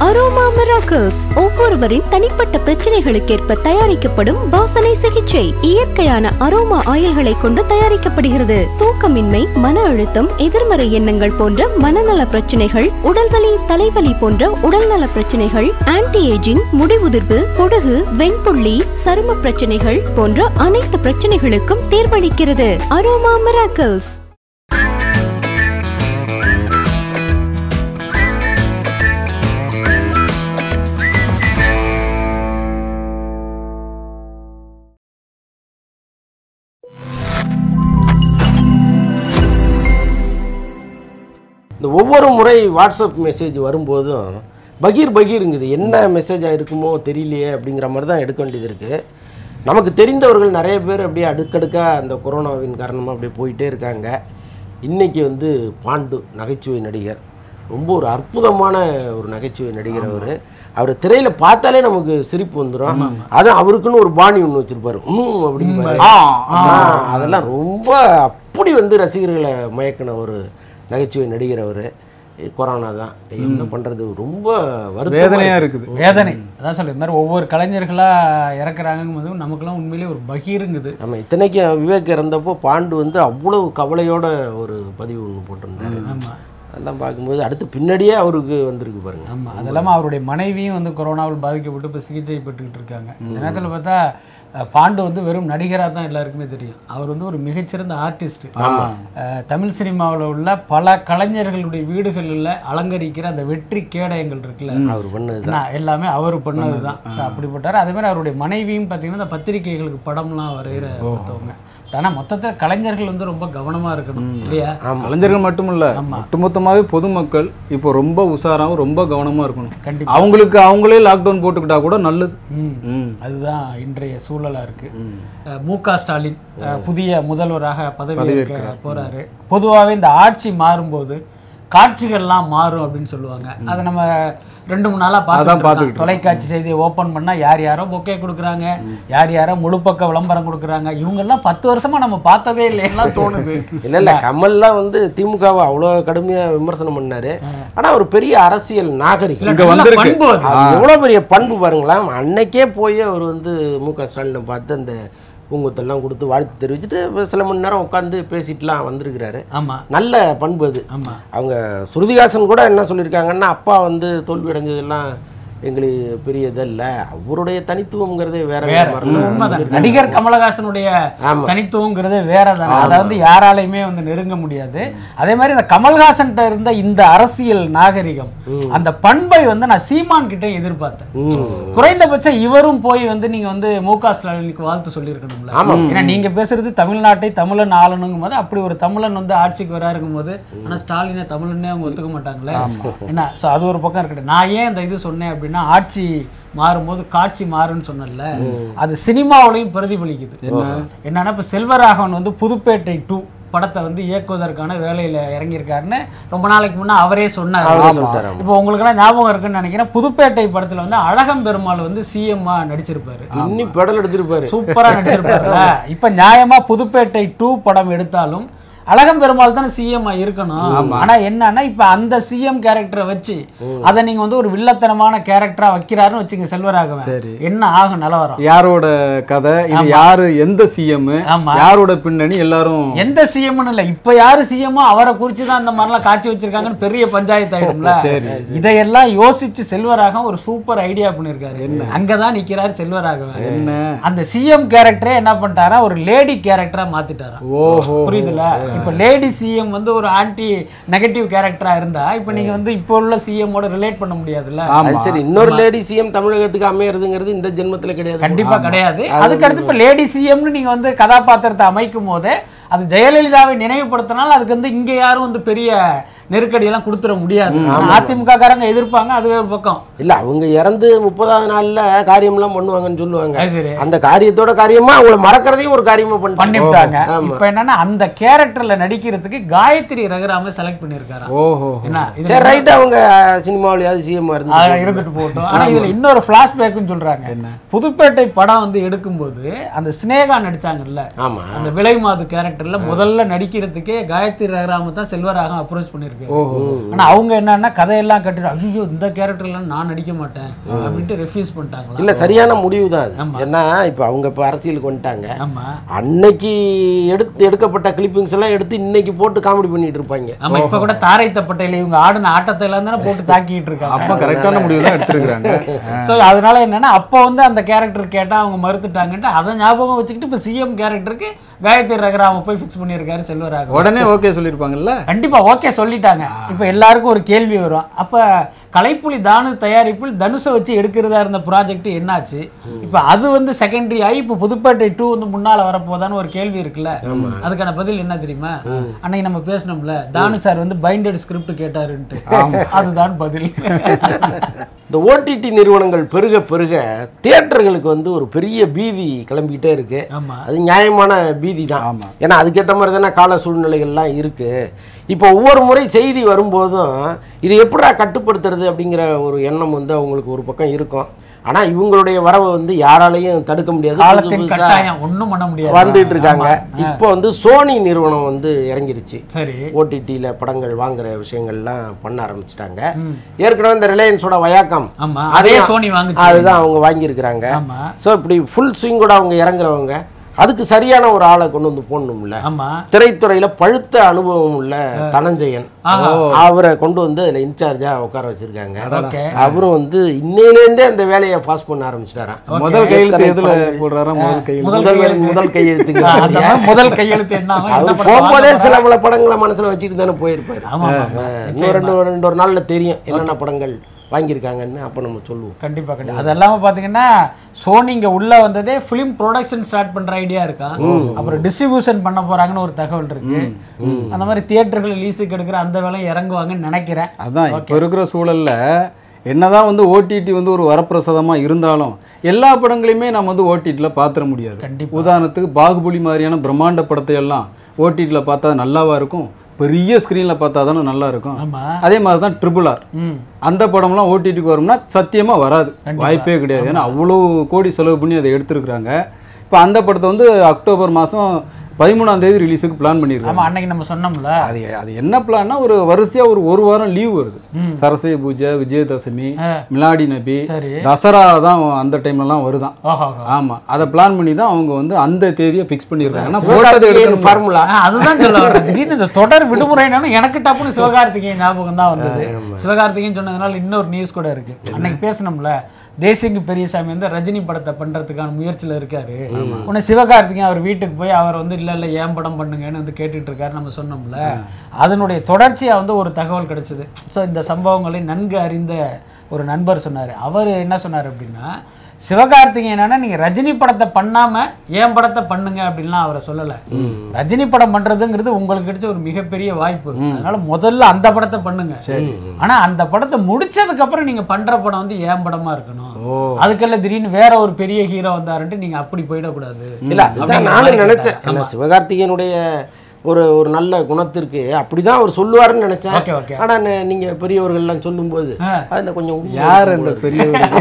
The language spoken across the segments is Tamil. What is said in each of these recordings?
அரோமா மிராக்கிள்ஸ் ஒவ்வொருவரின் தனிப்பட்ட பிரச்சனைகளுக்கேற்ப தயாரிக்கப்படும் வாசனை சிகிச்சை. இயற்கையான அரோமா ஆயில்களை கொண்டு தயாரிக்கப்படுகிறது. தூக்கமின்மை, மன அழுத்தம், எதிர்மறை எண்ணங்கள் போன்ற மனநல பிரச்சனைகள், உடல்வலி, தலைவலி போன்ற உடல்நல பிரச்சனைகள், ஆன்டி ஏஜிங், முடிவுதிர்வு, பொடுகு, வெண்புள்ளி, சரும பிரச்சனைகள் போன்ற அனைத்து பிரச்சனைகளுக்கும் தீர்வளிக்கிறது அரோமா மிராக்கிள்ஸ். ஒவ்வொரு முறை வாட்ஸ்அப் மெசேஜ் வரும்போதும் பகீருங்குது. என்ன மெசேஜாக இருக்குமோ தெரியலையே அப்படிங்கிற மாதிரி தான் எடுக்க வேண்டியது இருக்குது. நமக்கு தெரிந்தவர்கள் நிறைய பேர் அப்படியே அடுக்கடுக்காக அந்த கொரோனாவின் காரணமாக அப்படியே போயிட்டே இருக்காங்க. இன்றைக்கி பாண்டு நகைச்சுவை நடிகர், ரொம்ப ஒரு அற்புதமான ஒரு நகைச்சுவை நடிகர். அவர் திரையில் பார்த்தாலே நமக்கு சிரிப்பு வந்துடும். அதான் அவருக்குன்னு ஒரு பாணி ஒன்று வச்சுருப்பாரு, அப்படின்னு. அதெல்லாம் ரொம்ப அப்படி ரசிகர்களை மயக்கின ஒரு நகைச்சுவை நடிகர். அவர் கொரோனா தான் என்ன பண்ணுறது, ரொம்ப வேதனையாக இருக்குது. வேதனை அதான் சொல்லி மாதிரி ஒவ்வொரு கலைஞர்களாக இறக்குறாங்கும் போது நமக்குலாம் உண்மையிலே ஒரு பகீருங்குது. நம்ம இத்தனைக்கும் விவேக் இறந்தப்போ பாண்டு அவ்வளவு கவலையோட ஒரு பதிவு ஒன்று போட்டிருந்தாரு. ஆமாம், அதெல்லாம் பார்க்கும்போது அடுத்து பின்னாடியே அவருக்கு வந்திருக்கு பாருங்க. ஆமாம், அது இல்லாமல் அவருடைய மனைவியும் கொரோனாவில் பாதிக்கப்பட்டு இப்போ சிகிச்சை பெற்றுக்கிட்டு இருக்காங்க. இந்த நேரத்தில் பார்த்தா பாண்டு வெறும் நடிகராக தான் எல்லாருக்குமே தெரியும். அவர் ஒரு மிகச்சிறந்த ஆர்டிஸ்ட். தமிழ் சினிமாவில் உள்ள பல கலைஞர்களுடைய வீடுகளில் அலங்கரிக்கிற அந்த வெற்றி கேடயங்கள் இருக்குல்ல, அவர் பண்ணது எல்லாமே அவர் பண்ணது தான். அப்படிப்பட்டார். அதே மாதிரி அவருடைய மனைவியும் பார்த்தீங்கன்னா இந்த பத்திரிகைகளுக்கு படம்லாம் வரைகிற ஒருத்தவங்க. ஆனால் மொத்தத்தில் கலைஞர்கள் ரொம்ப கவனமாக இருக்கணும் இல்லையா? கலைஞர்கள் மட்டும் இல்லை, ஒட்டுமொத்தமாகவே பொதுமக்கள் இப்போ ரொம்ப உஷாராகவும் ரொம்ப கவனமாக இருக்கணும். கண்டிப்பாக அவங்களுக்கு அவங்களே லாக்டவுன் போட்டுக்கிட்டா கூட நல்லது. அதுதான் இன்றைய சூழலாக இருக்குது. மு.க. ஸ்டாலின் புதிய முதல்வராக பதவி போகிறாரு. பொதுவாகவே இந்த ஆட்சி மாறும்போது காட்சிகள்லாம் மாறும் அப்படின்னு சொல்லுவாங்க. அதை நம்ம 2-3 நாளாக பார்த்து தொலைக்காட்சி செய்தியை ஓப்பன் பண்ணால் யார் யாரோ பொக்கே கொடுக்குறாங்க, யார் யாரோ முழுப்பக்க விளம்பரம் கொடுக்குறாங்க. இவங்கெல்லாம் 10 வருஷமா நம்ம பார்த்ததே இல்லைன்னா தோணுது. இல்லை கமல்லாம் திமுகவை அவ்வளோ கடுமையாக விமர்சனம் பண்ணாரு. ஆனால் ஒரு பெரிய அரசியல் நாகரிகம் எவ்வளோ பெரிய பண்பு பாருங்களேன். அன்னைக்கே போய் அவர் மு.க. ஸ்டாலினை பார்த்து அந்த பூங்கொத்தெல்லாம் கொடுத்து வாழ்த்து தெரிவிச்சுட்டு சில மணி நேரம் உட்காந்து பேசிட்டுலாம் வந்திருக்கிறாரு. நல்ல பண்பு அது. அவங்க ஸ்ருதிஹாசன் கூட என்ன சொல்லியிருக்காங்கன்னா, அப்பா தோல்வி அடைஞ்சதெல்லாம் எங்களுக்கு பெரிய இதல்ல, அவருடைய தனித்துவம்ங்கிறதே வேற. நடிகர் கமலஹாசனுடைய தனித்துவங்கிறதே வேற தானே. அதை யாராலையுமே நெருங்க முடியாது. அதே மாதிரி இந்த கமல்ஹாசன் இருந்த இந்த அரசியல் நாகரிகம், அந்த பண்பை நான் சீமான் கிட்ட எதிர்பார்த்தேன். குறைந்தபட்சம் இவரும் போய் நீங்க மு.க. ஸ்டாலினுக்கு வாழ்த்து சொல்லியிருக்கணும்ல. ஏன்னா நீங்க பேசுறது தமிழ்நாட்டை தமிழன் ஆளணுங்கும் போது, அப்படி ஒரு தமிழன் ஆட்சிக்கு வராருக்கும் போது, ஆனா ஸ்டாலினை தமிழன்னே அவங்க ஒத்துக்க மாட்டாங்களே என்ன. அது ஒரு பக்கம் இருக்கட்டும். நான் ஏன் இந்த இது சொன்னேன் அப்படின்னா, ஆட்சி மாறும்போது காட்சி மாறுன்னு சொன்னல, அது சினிமாவிலையும் பிரதிபலிக்குது. என்னன்னா இப்ப செல்வராகவன் புதுப்பேட்டை 2 படத்தை இயக்குவதற்கான வேலையில இறங்கியிருக்காருன்னு ரொம்ப நாளைக்கு முன்னே அவரே சொன்னார். இப்போ உங்களுக்கு எல்லாம் ஞாபகம் இருக்குன்னு நினைக்கிறேன். புதுப்பேட்டை படத்துல அழகம் பெருமாள் சிஎம்மா நடிச்சிருப்பாரு, சூப்பரா நடிச்சிருப்பாரு. இப்ப நியாயமா புதுப்பேட்டை 2 படம் எடுத்தாலும் அழகம் பெருமாள் தானே சிஎம் இருக்கணும். ஆனா என்னன்னா இப்ப அந்த சிஎம் கேரக்டரை வச்சு அதை நீங்க ஒரு வில்லத்தனமான கேரக்டரா வைக்கிறாருன்னு வச்சுங்க செல்வராகவன், என்ன ஆகும் நிலவரம்? யாரோட கதை இது, யாரு எந்த சிஎம், யாரோட பின்னணி, எல்லாரும் எந்த சிஎம்னு இல்ல, இப்ப யாரு சிஎம் அவரை குறிச்சுதான் இந்த மாதிரிலாம் காட்சி வச்சிருக்காங்கன்னு பெரிய பஞ்சாயத்து ஆயிடும்ல. இதையெல்லாம் யோசிச்சு செல்வராகவன் ஒரு சூப்பர் ஐடியா பண்ணிருக்காரு. அங்கதான் நிக்கிறாரு செல்வராகவன். என்ன அந்த சிஎம் கேரக்டரே என்ன பண்ணிட்டாரா, ஒரு லேடி கேரக்டரா மாத்திட்டாரா. புரியுதுல? இப்ப லேடி சிஎம் ஒரு ஆன்டி நெகட்டிவ் கேரக்டரா இருந்தா இப்ப நீங்க இப்ப உள்ள சிஎம் ஓட ரிலேட் பண்ண முடியாதுல்ல. சரி, இன்னொரு லேடி சிஎம் தமிழகத்துக்கு அமையறதுங்கிறது இந்த ஜென்மத்துல கிடையாது, கண்டிப்பா கிடையாது. அதுக்கு அடுத்து இப்ப லேடி சிஎம்னு நீங்க கதாபாத்திரத்தை அமைக்கும் போதே அது ஜெயலலிதாவை நினைவுபடுத்தினால் அதுக்கு இங்க யாரும் பெரிய நெருக்கடி எல்லாம் கொடுத்துட முடியாது. அதிமுக காரங்க எதிர்ப்பாங்க, அதுவே ஒரு பக்கம் இல்ல. அவங்க இறந்து 30வது நாள்ல காரியம் எல்லாம் பண்ணுவாங்கன்னு சொல்லுவாங்க. அந்த காரியத்தோட காரியமா அவங்கள மறக்கிறதையும் ஒரு காரியமா பண்ணிட்டாங்க. இப்ப என்னன்னா அந்த கேரக்டர்ல நடிக்கிறதுக்கு காயத்ரி ரகுராம செலக்ட் பண்ணிருக்காரு. என்ன ரைட், அவங்க சினிமாவிலேயாவது சிஎம் இருந்துட்டு போட்டோம். ஆனா இதுல இன்னொரு பிளாஷ்பேக்னு சொல்றாங்க. புதுப்பேட்டை படம் எடுக்கும்போது அந்த ஸ்னேகா நடிச்சாங்கல்ல, அந்த விலை மாது கேரக்டர்ல முதல்ல நடிக்கிறதுக்கே காயத்ரி ரகுராம தான் செல்வராகவன் அப்ரோச் பண்ணிருக்காரு. இருக்கு. ஆனா அவங்க என்னன்னா கதையெல்லாம் கட்டிட்டு ஐயோ இந்த கேரக்டர்லாம் நான் நடிக்க மாட்டேன் அப்படின்ட்டு ரெஃப்யூஸ் பண்ணிட்டாங்களா? இல்ல சரியான முடிவு தான் அது. ஏன்னா இப்போ அவங்க இப்போ அரசியலுக்கு வந்துட்டாங்க. ஆமா அன்னைக்கு எடுக்கப்பட்ட கிளிப்பிங்ஸ் எல்லாம் எடுத்து இன்னைக்கு போட்டு காமெடி பண்ணிட்டு இருப்பாங்க. ஆமா இப்ப கூட தாரை தப்பட்டையில இவங்க ஆடின ஆட்டத்தை எல்லாம் தானே போட்டு தாக்கிட்டு இருக்காங்க. அப்ப கரெக்டான முடிவு தான் எடுத்துருக்காங்க. ஸோ அதனால என்னன்னா அப்போ வந்து அந்த கேரக்டர் கேட்டா அவங்க மறுத்துட்டாங்கன்ட்டு அதை ஞாபகம் வச்சுக்கிட்டு இப்போ சிஎம் கேரக்டருக்கு காயத்ரி ரகுராம போய் ஃபிக்ஸ் பண்ணியிருக்காரு செல்வராக. உடனே ஓகே சொல்லியிருப்பாங்கல்ல? கண்டிப்பா ஓகே சொல்லிட்டாங்க. இப்போ எல்லாருக்கும் ஒரு கேள்வி வரும், அப்ப கலைப்புலி தானு தயாரிப்பில் தனுஷை வச்சு எடுக்கிறதா இருந்த ப்ராஜெக்ட் என்னாச்சு? இப்போ அது வந்து செகண்டரி ஆகி இப்போ புதுப்பேட்டை 2 வந்து முன்னால வரப்போதான்னு ஒரு கேள்வி இருக்குல்ல. அதுக்கான பதில் என்ன தெரியுமா? அன்னைக்கு நம்ம பேசணும்ல, தானு சார் வந்து பைண்டட் ஸ்கிரிப்ட் கேட்டாருன்ட்டு, அதுதான் பதில். இந்த ஓடிடி நிறுவனங்கள் பெருக பெருக தியேட்டர்களுக்கு வந்து ஒரு பெரிய பீதி கிளம்பிக்கிட்டே இருக்கு. அது நியாயமான பீதி தான். ஏன்னா அதுக்கேற்ற மாதிரி தானே கால சூழ்நிலைகள்லாம் இருக்கு. இப்போ ஒவ்வொரு முறை செய்தி வரும்போதும் இது எப்படா கட்டுப்படுத்துறது அப்படிங்கிற ஒரு எண்ணம் வந்து அவங்களுக்கு ஒரு பக்கம் இருக்கும். ஆனா இவங்களுடைய வரவை வந்து யாராலையும் தடுக்க முடியாது. ஒன்றும் பண்ண முடியாது, வந்துட்டு இருக்காங்க. இப்போ வந்து சோனி நிறுவனம் வந்து இறங்கிருச்சு. சரி, ஓடிடியில படங்கள் வாங்குற விஷயங்கள்லாம் பண்ண ஆரம்பிச்சிட்டாங்க. ஏற்கனவே இந்த ரிலையன்ஸோட வயாக்கம் அதே சோனி வாங்குச்சு, அதுதான் அவங்க வாங்கியிருக்கிறாங்க. ஸோ இப்படி ஃபுல் ஸ்விங்கோட அவங்க இறங்குறவங்க அதுக்கு சரியான ஒரு ஆளை கொண்டு வந்து போடணும்ல. திரைத்துறையில பழுத்த அனுபவம் உள்ள தனஞ்சயன் அவரை கொண்டு வந்து அதுல இன்சார்ஜா உட்கார வச்சிருக்காங்க. அவரும் வந்து இன்னையிலேருந்தே அந்த வேலையை பாஸ் பண்ண ஆரம்பிச்சிட்டாராம். முதல் கையெழுத்து முதல் கையெழுத்து என்ன போகும்போதே சில பல படங்களை மனசுல வச்சுட்டு தானே போயிருப்பாரு. இன்னும் ரெண்டு நாள்ல தெரியும் என்னென்ன படங்கள் வாங்கியிருக்காங்கன்னு அப்போ நம்ம சொல்லுவோம். கண்டிப்பாக கண்டிப்பாக. அது இல்லாமல் பார்த்தீங்கன்னா சோனி இங்கே உள்ளே வந்ததே ஃபிலிம் ப்ரொடக்ஷன் ஸ்டார்ட் பண்ணுற ஐடியா இருக்கா, அப்புறம் டிஸ்ட்ரிபியூஷன் பண்ண போகிறாங்கன்னு ஒரு தகவல் இருக்கு. அந்த மாதிரி தியேட்டர்கள் லீஸுக்கு எடுக்கிற அந்த வேலையை இறங்குவாங்கன்னு நினைக்கிறேன். அதான் இப்போ இருக்கிற சூழலில் என்னதான் வந்து ஓடிடி வந்து ஒரு வரப்பிரசாதமாக இருந்தாலும் எல்லா படங்களையுமே நம்ம வந்து ஓடிடியில் பார்த்துட முடியாது. கண்டிப்பாக. உதாரணத்துக்கு பாகுபலி மாதிரியான பிரம்மாண்ட படத்தை எல்லாம் ஓடிடியில் பார்த்தா நல்லாவா இருக்கும், பெரிய ஸ்க்ரீனில் பார்த்தா தானே நல்லா இருக்கும். அதே மாதிரி தான் RRR அந்த படம்லாம் ஓடிடிக்கு வரும்னா சத்தியமாக வராது, வாய்ப்பே கிடையாது. ஏன்னா அவ்வளோ கோடி செலவு பண்ணி அதை எடுத்துருக்குறாங்க. இப்போ அந்த படத்தை வந்து அக்டோபர் மாதம் 13ஆம் தேதி ரிலீஸுக்கு பிளான் பண்ணியிருக்காங்க. அன்னைக்கு நம்ம சொன்னோம்ல, அது என்ன பிளான்னா ஒரு வரிசையாக ஒரு வாரம் லீவ் வருது. சரஸ்வதி பூஜை, விஜயதசமி, மிலாடி நபி, தசரா தான் அந்த டைம்லலாம் வருதான். ஆமாம், அதை பிளான் பண்ணி தான் அவங்க வந்து அந்த தேதியை ஃபிக்ஸ் பண்ணியிருக்காங்க. அதுதான் சொல்லுவாங்க. திடீர்னு இந்த தொடர் விடுமுறைன்னு எனக்கு டப்புன்னு சிவகார்த்திகேயன் ஞாபகம் தான் வந்தது. சிவகார்த்திகேயன் சொன்னதுனால இன்னொரு நியூஸ் கூட இருக்கு. அன்னைக்கு பேசணும்ல, தேசிங்கு பெரியசாமி வந்து ரஜினி படத்தை பண்றதுக்கான முயற்சியில் இருக்காரு. உடனே சிவகார்த்திகேயன் அவர் வீட்டுக்கு போய் அவர் வந்து இல்லை ஏன் படம் பண்ணுங்கன்னு வந்து கேட்டுட்டு இருக்காரு. நம்ம சொன்னோம்ல, அதனுடைய தொடர்ச்சியாக வந்து ஒரு தகவல் கிடைச்சது. ஸோ இந்த சம்பவங்களை நன்கு அறிந்த ஒரு நண்பர் சொன்னார். அவர் என்ன சொன்னார் அப்படின்னா, சிவகார்த்திகேயன் என்னன்னா நீங்க ரஜினி படத்தை பண்ணாம ஏன் படத்தை பண்ணுங்க அப்படின்லாம் அவரை சொல்லலை. ரஜினி படம் பண்றதுங்கிறது உங்களுக்கு கிடைச்ச ஒரு மிகப்பெரிய வாய்ப்பு. அதனால முதல்ல அந்த படத்தை பண்ணுங்க. ஆனா அந்த படத்தை முடிச்சதுக்கு அப்புறம் நீங்க பண்ற படம் வந்து ஏன் படமா இருக்கணும். அதுக்கெல்லாம் திடீர்னு வேற ஒரு பெரிய ஹீரோ வந்தாருன்ட்டு நீங்க அப்படி போயிடக்கூடாது. இல்ல அதுதான் நானும் நினைச்சேன். சிவகார்த்திகேயனுடைய ஒரு நல்ல குணத்திற்கு அப்படிதான் அவர் சொல்லுவாருன்னு நினைச்சேன். ஆனா நீங்க பெரியவர்கள்லாம் சொல்லும்போது அதுல கொஞ்சம் யார் அந்த பெரியவர்கள்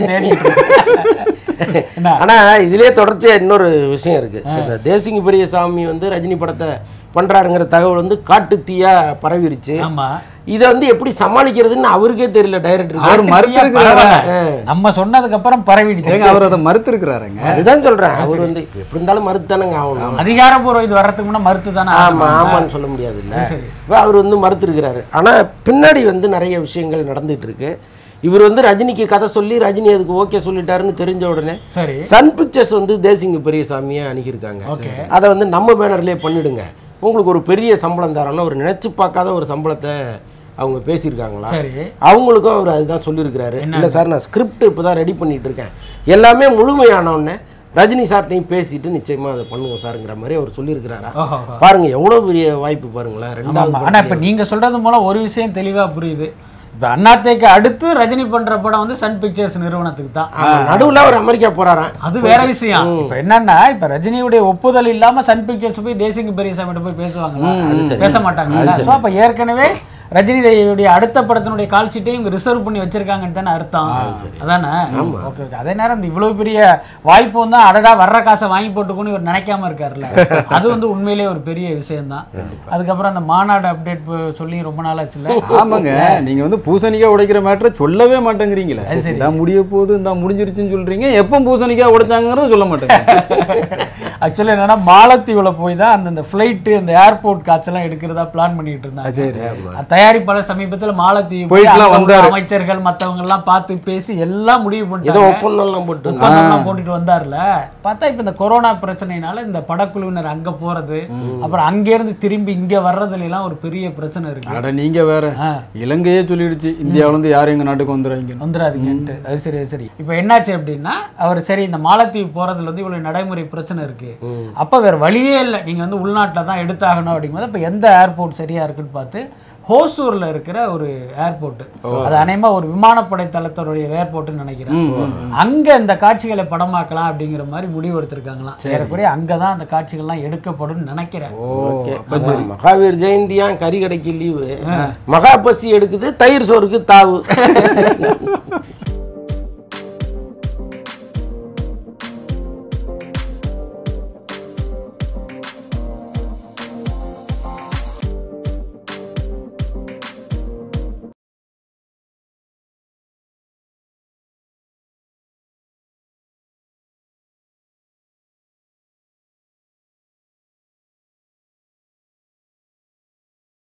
ஆனா இதுலயே தொடர்ச்சியா இன்னொரு விஷயம் இருக்கு. இந்த தேசிங்க பெரியசாமி வந்து ரஜினி படத்தை பண்றாருங்கிற தகவல் வந்து காட்டு தீயா பரவிருச்சு. இதை வந்து எப்படி சமாளிக்கிறதுன்னு அவருக்கே தெரியல. டைரக்டர் அவர் மறுத்திருக்கிறாரு. நம்ம சொன்னதுக்கு அப்புறம் பரவிடுச்சு. அவர் அதை மறுத்திருக்கிறாருங்க. அதுதான் சொல்றேன். அவர் வந்து எப்படி இருந்தாலும் மறுத்தானங்க ஆகணும். அதிகாரப்பூர்வ இது வர்றதுக்கு முன்னாடி மறுத்து தானே. ஆமான்னு சொல்ல முடியாது இல்ல. அவர் வந்து மறுத்திருக்கிறாரு. ஆனா பின்னாடி வந்து நிறைய விஷயங்கள் நடந்துட்டு இருக்கு. இவர் வந்து ரஜினிக்கு கதை சொல்லி ரஜினி அதுக்கு ஓகே சொல்லிட்டாருன்னு தெரிஞ்ச உடனே சன் பிக்சர்ஸ் வந்து தேசிங்க பெரியசாமியை அணுகியிருக்காங்க. அதை வந்து நம்ம பேனர்லேயே பண்ணிடுங்க, உங்களுக்கு ஒரு பெரிய சம்பளம் தரணும், ஒரு நினைச்சு பார்க்காத ஒரு சம்பளத்தை அவங்க பேசியிருக்காங்களா. அவங்களுக்கும் அவர் அதுதான் சொல்லியிருக்கிறாரு. இல்லை சார் நான் ஸ்கிரிப்ட் இப்போ தான் ரெடி பண்ணிட்டு இருக்கேன், எல்லாமே முழுமையானவுடனே ரஜினி சார்ட்டையும் பேசிட்டு நிச்சயமா அதை பண்ணுவோம் சாருங்கிற மாதிரி அவர் சொல்லியிருக்கிறாரா. பாருங்க எவ்வளோ பெரிய வாய்ப்பு பாருங்களேன். ரெண்டாவது ஆனால் இப்போ நீங்கள் சொல்றது மூலம் ஒரு விஷயம் தெளிவாக புரியுது. இப்போ அண்ணாத்தைக்கு அடுத்து ரஜினி பண்ற படம் வந்து சன் பிக்சர்ஸ் நிறுவனத்துக்கு தான். நடுவில் அவர் அமெரிக்கா போறாராம், அது வேற விஷயம். இப்போ என்னன்னா இப்போ ரஜினியுடைய ஒப்புதல் இல்லாம சன் பிக்சர்ஸ் போய் தேசிங்க பெரியசாமிகிட்ட போய் பேசுவாங்களா? பேச மாட்டாங்க. ஸோ அப்போ ஏற்கனவே ரஜினியுடைய அடுத்த படத்தினுடைய கால் ஷீட்டையும் இவங்க ரிசர்வ் பண்ணி வச்சிருக்காங்கன்னு தானே அர்த்தம். அதானே? Okay okay. அதே நேரம் இந்த இவ்வளவு பெரிய வாய்ப்பு வந்து அடடா வர்ற காசை வாங்கி போட்டுக்கணும்னு இவர் நினைக்காம இருக்காருல்ல, அது வந்து உண்மையிலேயே ஒரு பெரிய விஷயம்தான். அதுக்கப்புறம் அந்த மாநாடு அப்டேட் சொல்லி ரொம்ப நாள் ஆச்சுல்ல. ஆமாங்க, நீங்க வந்து பூசணிக்காய் உடைக்கிற மேட்டரை சொல்லவே மாட்டேங்கிறீங்களே. இதான் முடிய போகுது, இந்த முடிஞ்சிருச்சுன்னு சொல்றீங்க, எப்போ பூசணிக்காய் உடைச்சாங்கிறத சொல்ல மாட்டேங்க. ஆக்சுவலி என்னன்னா மாலத்தீவுல போய் தான் அந்த ஃபிளைட்டு அந்த ஏர்போர்ட் காட்செல்லாம் எடுக்கிறதா பிளான் பண்ணிட்டு இருந்தாங்க. தயாரிப்பாளர் சமீபத்தில் மாலத்தீவு போய் அமைச்சர்கள் மற்றவங்க எல்லாம் பார்த்து பேசி எல்லாம் முடிவு பண்ணிட்டு ஒப்பந்தம்லாம் போட்டுட்டு வந்தார்ல. பார்த்தா இப்ப இந்த கொரோனா பிரச்சனைனால இந்த படக்குழுவினர் அங்க போறது, அப்புறம் அங்க இருந்து திரும்பி இங்க வர்றதுல எல்லாம் ஒரு பெரிய பிரச்சனை இருக்கு. அட நீங்க வேற, இலங்கையே சொல்லிடுச்சு இந்தியாவில இருந்து யாரும் எங்க நாட்டுக்கு வந்துடாதீங்கன்ட்டு. அது சரி சரி. இப்ப என்னாச்சு அப்படின்னா அவர் சரி இந்த மாலத்தீவு போறதுல வந்து இவ்வளவு நடைமுறை பிரச்சனை இருக்கு, அப்ப வேற வழியே இல்லை, நீங்க வந்து உள்நாட்டில் தான் எடுத்தாகணும் அப்படிங்கும்போது இப்போ எந்த ஏர்போர்ட் சரியா இருக்குன்னு பார்த்து ஹோசூர்ல இருக்கிற ஒரு ஏர்போர்ட், அது அநேகமா ஒரு விமானப்படை தளத்தோடைய ஏர்போர்ட்னு நினைக்கிறேன், அங்க இந்த காட்சிகளை படமாக்கலாம் அப்படிங்கிற மாதிரி முடிவு எடுத்திருக்காங்களாம். ஏறக்குறைய அங்கதான் அந்த காட்சிகள்லாம் எடுக்கப்படும் நினைக்கிறேன். மகாவீர் ஜெயந்தியா, கறி கடைக்கு லீவு, மகா பசி எடுக்குது, தயிர் சோறுக்கு தாவு.